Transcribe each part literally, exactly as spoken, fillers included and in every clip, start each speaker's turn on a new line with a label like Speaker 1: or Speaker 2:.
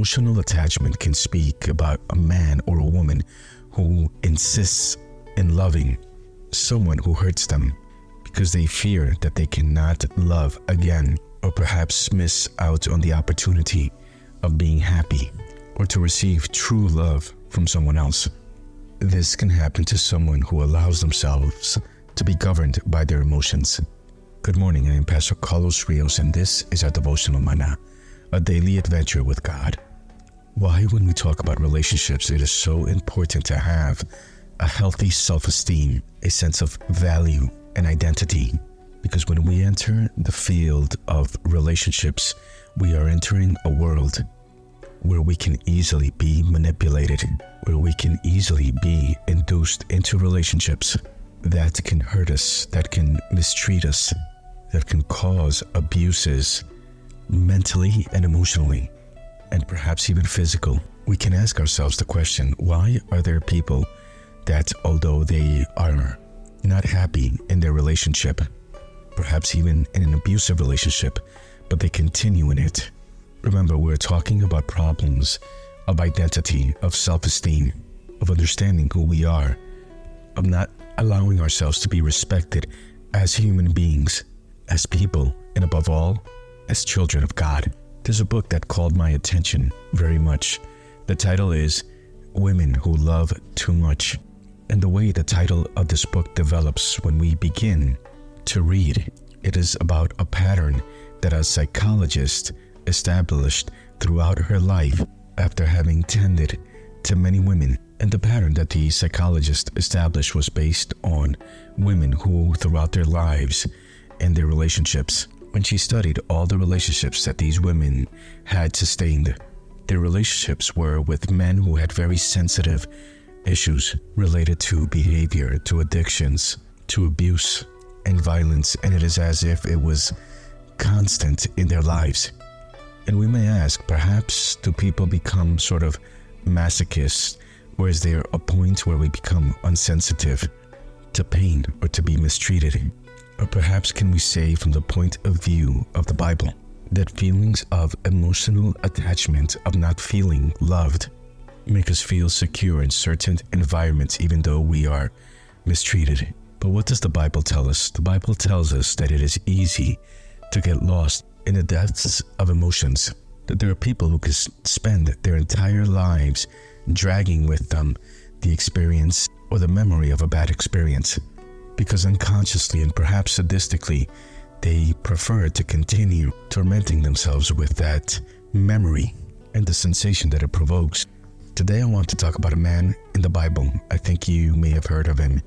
Speaker 1: Emotional attachment can speak about a man or a woman who insists in loving someone who hurts them because they fear that they cannot love again, or perhaps miss out on the opportunity of being happy or to receive true love from someone else. This can happen to someone who allows themselves to be governed by their emotions. Good morning, I am Pastor Carlos Rios, and this is our Devotional Mana, a daily adventure with God. Why, when we talk about relationships, it is so important to have a healthy self-esteem, a sense of value and identity. Because when we enter the field of relationships, we are entering a world where we can easily be manipulated, where we can easily be induced into relationships that can hurt us, that can mistreat us, that can cause abuses mentally and emotionally, and perhaps even physical. We can ask ourselves the question, why are there people that, although they are not happy in their relationship, perhaps even in an abusive relationship, but they continue in it? Remember, we're talking about problems of identity, of self-esteem, of understanding who we are, of not allowing ourselves to be respected as human beings, as people, and above all, as children of God. There's a book that called my attention very much. The title is Women Who Love Too Much. And the way the title of this book develops when we begin to read, it is about a pattern that a psychologist established throughout her life after having tended to many women. And the pattern that the psychologist established was based on women who, throughout their lives and their relationships, when she studied all the relationships that these women had sustained, their relationships were with men who had very sensitive issues related to behavior, to addictions, to abuse and violence, and it is as if it was constant in their lives. And we may ask, perhaps do people become sort of masochists, or is there a point where we become insensitive to pain or to be mistreated? Or perhaps can we say, from the point of view of the Bible, that feelings of emotional attachment, of not feeling loved, make us feel secure in certain environments even though we are mistreated? But what does the Bible tell us? The Bible tells us that it is easy to get lost in the depths of emotions, that there are people who can spend their entire lives dragging with them the experience or the memory of a bad experience, because unconsciously and perhaps sadistically, they prefer to continue tormenting themselves with that memory and the sensation that it provokes. Today I want to talk about a man in the Bible. I think you may have heard of him,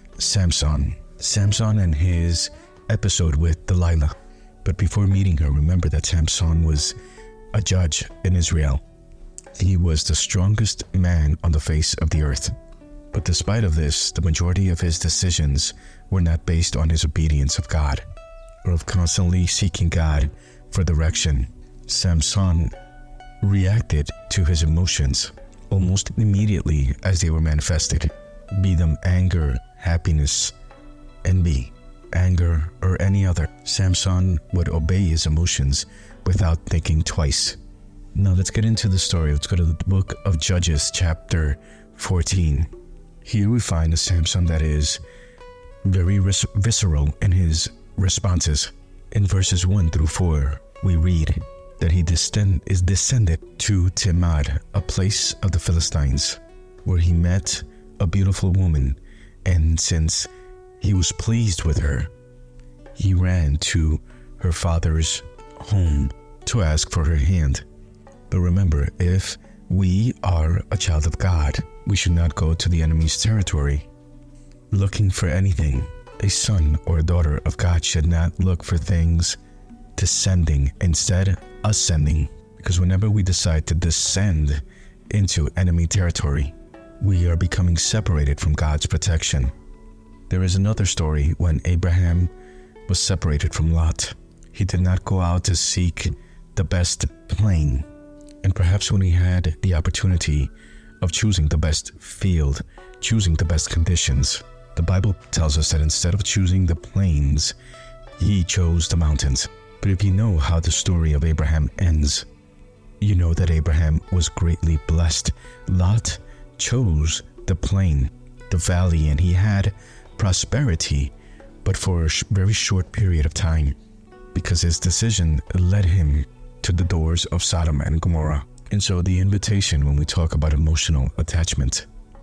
Speaker 1: Samson. Samson and his episode with Delilah. But before meeting her, remember that Samson was a judge in Israel. He was the strongest man on the face of the earth. But despite of this, the majority of his decisions were not based on his obedience of God, or of constantly seeking God for direction. Samson reacted to his emotions almost immediately as they were manifested, be them anger, happiness, envy, anger, or any other. Samson would obey his emotions without thinking twice. Now let's get into the story. Let's go to the book of Judges, chapter fourteen. Here we find a Samson that is very vis- visceral in his responses. In verses one through four, we read that he descend- is descended to Timnah, a place of the Philistines, where he met a beautiful woman, and since he was pleased with her, he ran to her father's home to ask for her hand. But remember, if we are a child of God, we should not go to the enemy's territory looking for anything. A son or a daughter of God should not look for things descending, instead ascending. Because whenever we decide to descend into enemy territory, we are becoming separated from God's protection. There is another story when Abraham was separated from Lot. He did not go out to seek the best plain. And perhaps when he had the opportunity of choosing the best field, choosing the best conditions, the Bible tells us that instead of choosing the plains, he chose the mountains. But if you know how the story of Abraham ends, You know that Abraham was greatly blessed. Lot chose the plain, the valley, and he had prosperity, but for a sh- very short period of time, because his decision led him to the doors of Sodom and Gomorrah. And so the invitation when we talk about emotional attachment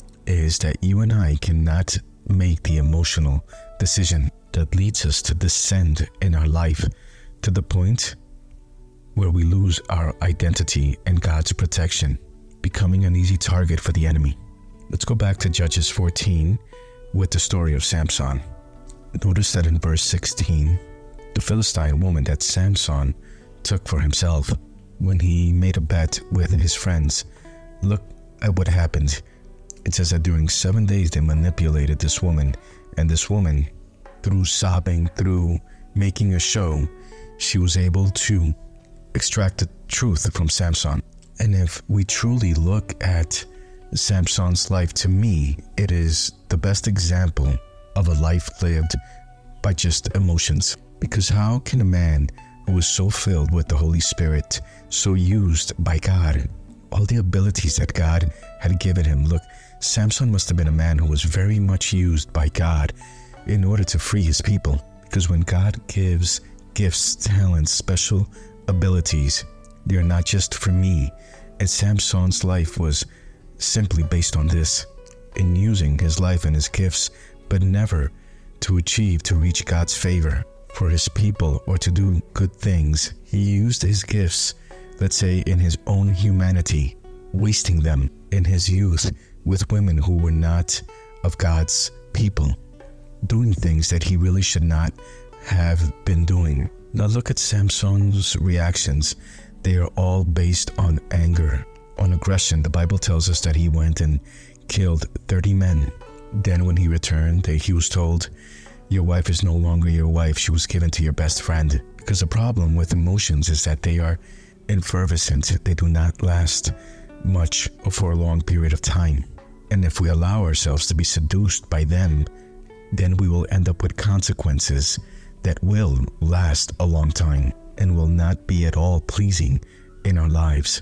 Speaker 1: is that you and I cannot make the emotional decision that leads us to descend in our life to the point where we lose our identity and God's protection, becoming an easy target for the enemy. Let's go back to Judges fourteen with the story of Samson. Notice that in verse sixteen, the Philistine woman that Samson took for himself when he made a bet with his friends, look at what happened. It says that during seven days they manipulated this woman, and this woman, through sobbing, through making a show, she was able to extract the truth from Samson. And if we truly look at Samson's life, to me, it is the best example of a life lived by just emotions. Because how can a man who was so filled with the Holy Spirit, so used by God, all the abilities that God had given him, look, Samson must have been a man who was very much used by God in order to free his people. Because when God gives gifts, talents, special abilities, they are not just for me. And Samson's life was simply based on this, in using his life and his gifts, but never to achieve, to reach God's favor for his people or to do good things. He used his gifts, let's say, in his own humanity, wasting them in his youth with women who were not of God's people, doing things that he really should not have been doing. Now look at Samson's reactions. They are all based on anger, on aggression. The Bible tells us that he went and killed thirty men. Then when he returned, he was told, your wife is no longer your wife. She was given to your best friend. Because the problem with emotions is that they are effervescent. They do not last much or for a long period of time. And if we allow ourselves to be seduced by them, then we will end up with consequences that will last a long time and will not be at all pleasing in our lives.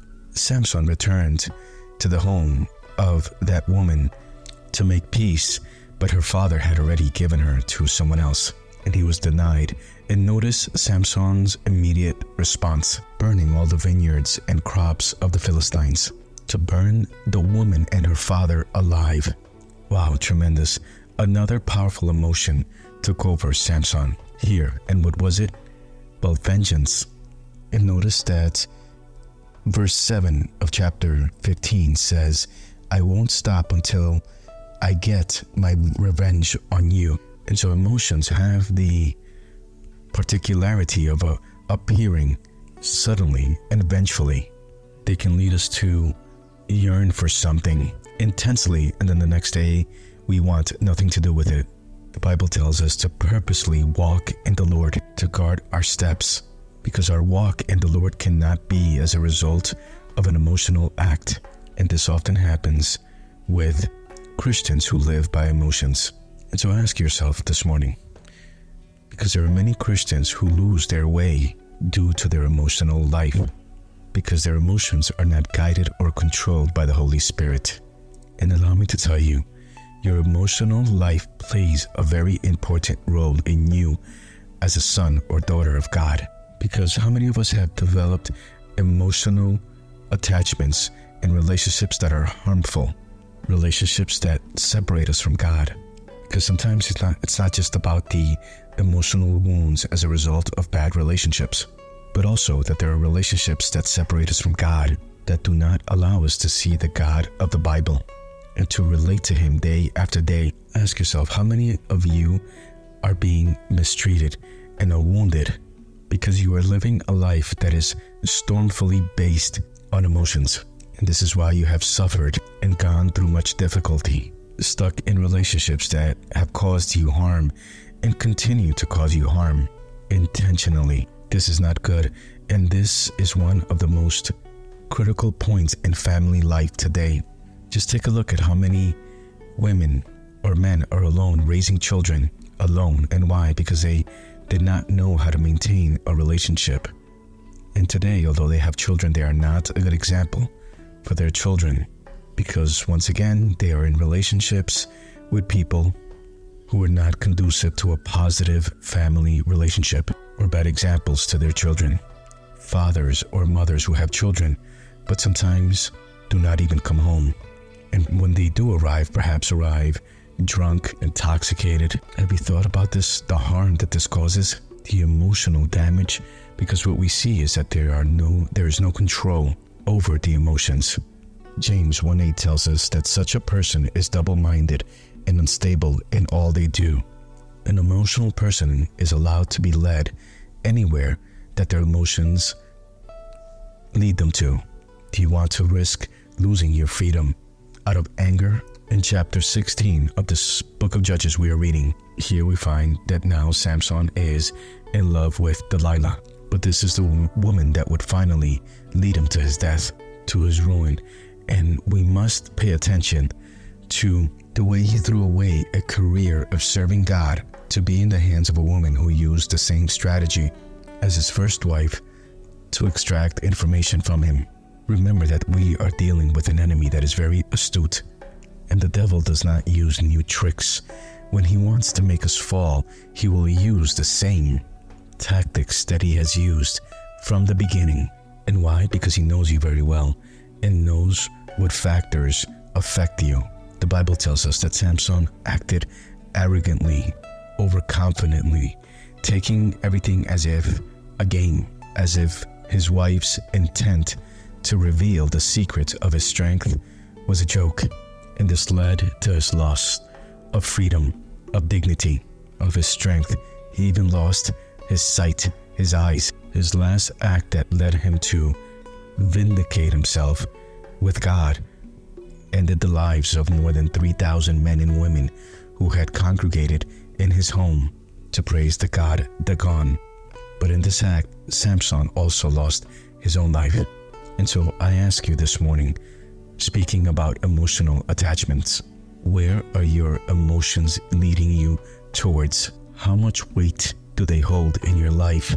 Speaker 1: Samson returned to the home of that woman to make peace, but her father had already given her to someone else, and he was denied. And notice Samson's immediate response, burning all the vineyards and crops of the Philistines, to burn the woman and her father alive. Wow, tremendous. Another powerful emotion took over Samson here. And what was it? Well, vengeance. And notice that verse seven of chapter fifteen says, I won't stop until I get my revenge on you. And so emotions have the particularity of uh, appearing suddenly and vengefully. They can lead us to yearn for something intensely, and then the next day we want nothing to do with it. The Bible tells us to purposely walk in the Lord, to guard our steps, because our walk in the Lord cannot be as a result of an emotional act. And this often happens with Christians who live by emotions. And so ask yourself this morning, because there are many Christians who lose their way due to their emotional life, because their emotions are not guided or controlled by the Holy Spirit. And allow me to tell you, your emotional life plays a very important role in you as a son or daughter of God. Because how many of us have developed emotional attachments in relationships that are harmful, relationships that separate us from God? Because sometimes it's not, it's not just about the emotional wounds as a result of bad relationships, but also that there are relationships that separate us from God, that do not allow us to see the God of the Bible and to relate to Him day after day. Ask yourself, how many of you are being mistreated and are wounded because you are living a life that is stormfully based on emotions? And this is why you have suffered and gone through much difficulty, stuck in relationships that have caused you harm and continue to cause you harm intentionally. This is not good, and this is one of the most critical points in family life today. Just take a look at how many women or men are alone, raising children alone. And why? Because they did not know how to maintain a relationship. And today, although they have children, they are not a good example for their children, because once again, they are in relationships with people who are not conducive to a positive family relationship, or bad examples to their children. Fathers or mothers who have children, but sometimes do not even come home. And when they do arrive, perhaps arrive drunk, intoxicated. Have you thought about this? The harm that this causes? The emotional damage? Because what we see is that there are no, there is no control over the emotions. James one eight tells us that such a person is double-minded and unstable in all they do. An emotional person is allowed to be led anywhere that their emotions lead them to. Do you want to risk losing your freedom out of anger? In chapter sixteen of this book of Judges we are reading, here we find that now Samson is in love with Delilah. But this is the woman that would finally lead him to his death, to his ruin. And we must pay attention to the way he threw away a career of serving God to be in the hands of a woman who used the same strategy as his first wife to extract information from him. Remember that we are dealing with an enemy that is very astute, and the devil does not use new tricks. When he wants to make us fall, he will use the same tactics that he has used from the beginning. And why? Because he knows you very well and knows what factors affect you. The Bible tells us that Samson acted arrogantly, overconfidently, taking everything as if a game, as if his wife's intent to reveal the secret of his strength was a joke. And this led to his loss of freedom, of dignity, of his strength. He even lost his sight, his eyes. His last act that led him to vindicate himself with God ended the lives of more than three thousand men and women who had congregated in his home to praise the god Dagon. But in this act, Samson also lost his own life. And so I ask you this morning, speaking about emotional attachments, where are your emotions leading you towards? How much weight do they hold in your life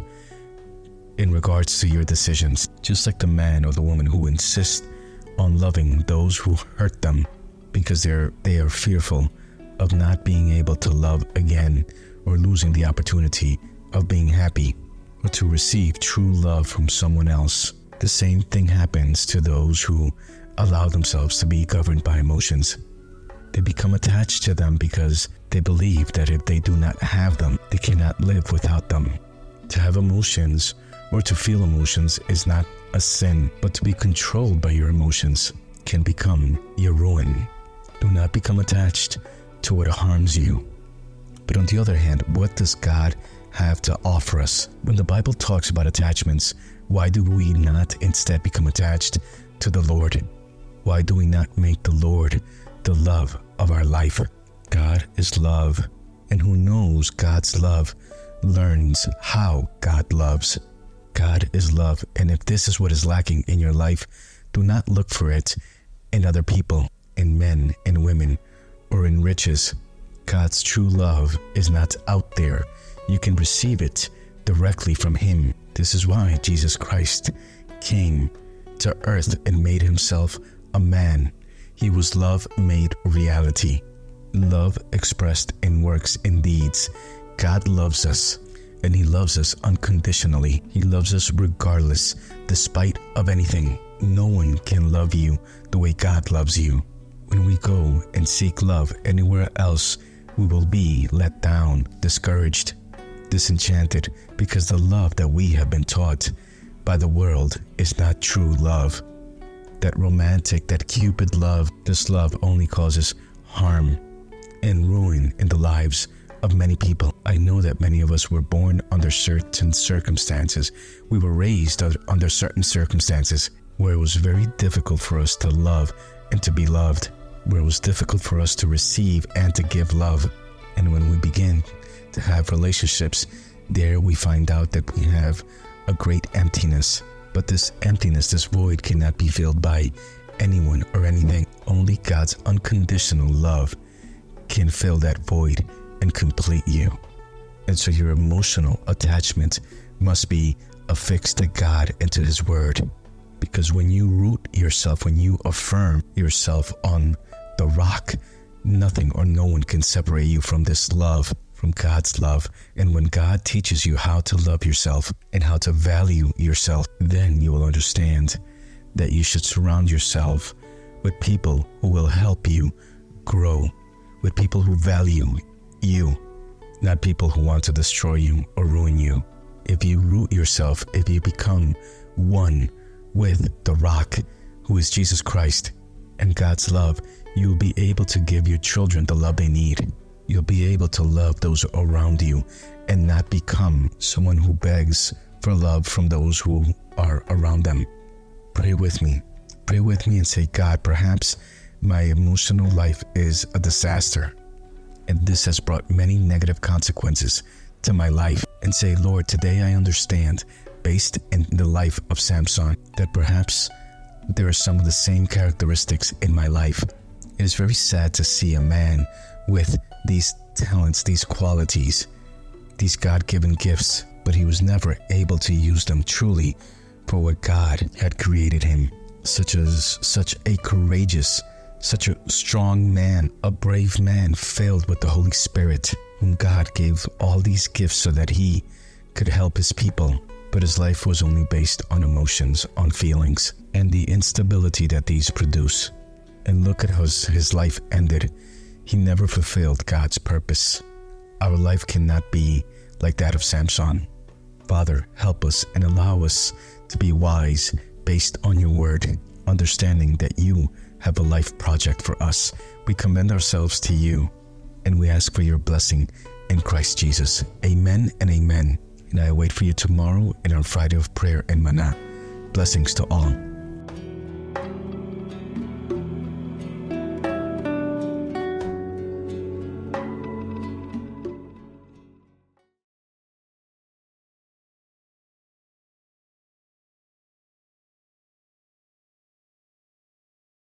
Speaker 1: in regards to your decisions? Just like the man or the woman who insist on loving those who hurt them because they're they are fearful of not being able to love again, or losing the opportunity of being happy or to receive true love from someone else. The same thing happens to those who allow themselves to be governed by emotions. They become attached to them because they believe that if they do not have them, they cannot live without them. To have emotions or to feel emotions is not a sin, but to be controlled by your emotions can become your ruin. Do not become attached to what harms you. But on the other hand, what does God have to offer us? When the Bible talks about attachments, why do we not instead become attached to the Lord? Why do we not make the Lord the love of our life? God is love, and who knows God's love learns how God loves. God is love, and if this is what is lacking in your life, do not look for it in other people, in men and women, or in riches. God's true love is not out there. You can receive it directly from Him. This is why Jesus Christ came to earth and made Himself a man. He was love made reality. Love expressed in works and deeds. God loves us, and He loves us unconditionally. He loves us regardless, despite of anything. No one can love you the way God loves you. When we go and seek love anywhere else, we will be let down, discouraged, disenchanted, because the love that we have been taught by the world is not true love. That romantic, that Cupid love, this love only causes harm and ruin in the lives of many people. I know that many of us were born under certain circumstances. We were raised under certain circumstances where it was very difficult for us to love and to be loved, where it was difficult for us to receive and to give love. And when we begin to have relationships, there we find out that we have a great emptiness. But this emptiness, this void, cannot be filled by anyone or anything. Only God's unconditional love can fill that void and complete you. And so your emotional attachment must be affixed to God and to His Word. Because when you root yourself, when you affirm yourself on the rock, nothing or no one can separate you from this love, from God's love. And when God teaches you how to love yourself and how to value yourself, then you will understand that you should surround yourself with people who will help you grow, with people who value you, not people who want to destroy you or ruin you. If you root yourself, if you become one with the rock, who is Jesus Christ and God's love, you'll be able to give your children the love they need. You'll be able to love those around you and not become someone who begs for love from those who are around them. Pray with me. Pray with me and say, God, perhaps my emotional life is a disaster, and this has brought many negative consequences to my life. And say, Lord, today I understand, based in the life of Samson, that perhaps there are some of the same characteristics in my life. It is very sad to see a man with these talents, these qualities, these God-given gifts, but he was never able to use them truly for what God had created him. Such as such a courageous, such a strong man, a brave man filled with the Holy Spirit, whom God gave all these gifts so that he could help his people. But his life was only based on emotions, on feelings, and the instability that these produce. And look at how his life ended. He never fulfilled God's purpose. Our life cannot be like that of Samson. Father, help us and allow us to be wise based on your word, understanding that you have a life project for us. We commend ourselves to you, and we ask for your blessing in Christ Jesus. Amen and amen. And I wait for you tomorrow in our Friday of Prayer and Manna. Blessings to all.